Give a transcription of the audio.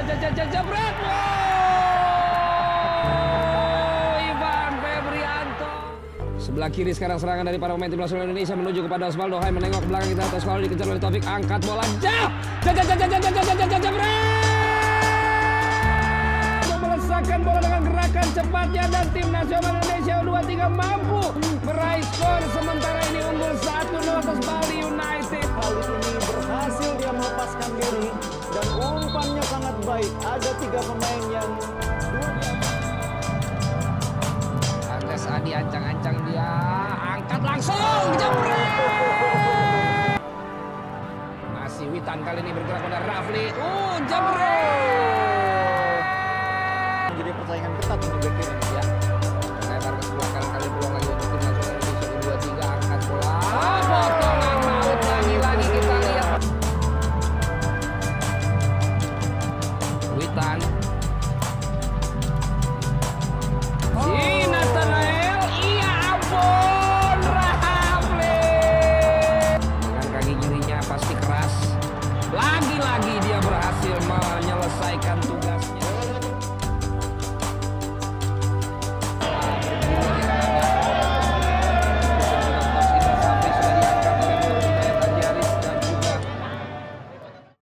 Jebret. Ivan Febrianto. Sebelah kiri sekarang serangan dari para pemain Timnas Indonesia menuju kepada Osvaldo. Hai menengok ke belakang kita. Osvaldo dikejar oleh Taufik. Angkat bola jauh. Jebret. Melesakkan bola dengan gerakan cepatnya dan tim nasional Indonesia U-23 mampu meraih skor. Sementara ini unggul 1-0 atas Bali United. Kali ini berhasil dia melepaskan diri dan umpannya sangat baik. Ada 3 pemain yang Antes Adi ancang-ancang dia, angkat langsung, jebret. Masih Witan kali ini bergerak pada Rafli, jebret. jadi persaingan ketat untuk bek kiri.